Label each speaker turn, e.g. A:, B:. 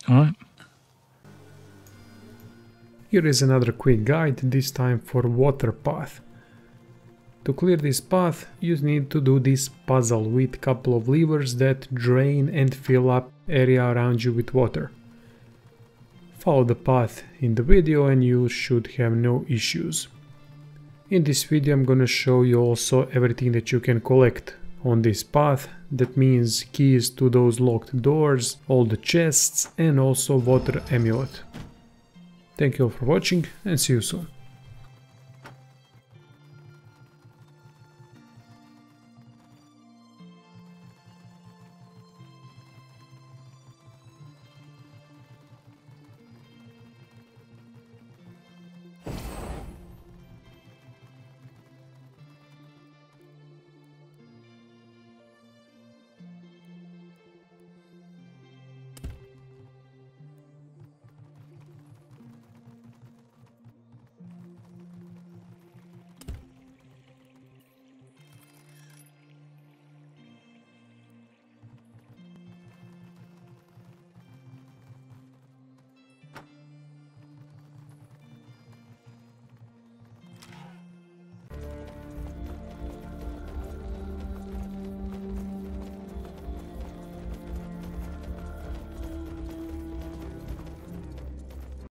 A: Alright.
B: Here is another quick guide, this time for water path. To clear this path, you need to do this puzzle with couple of levers that drain and fill up area around you with water. Follow the path in the video and you should have no issues. In this video I'm gonna show you also everything that you can collect on this path. That means keys to those locked doors, all the chests and also water amulet. Thank you all for watching and see you soon.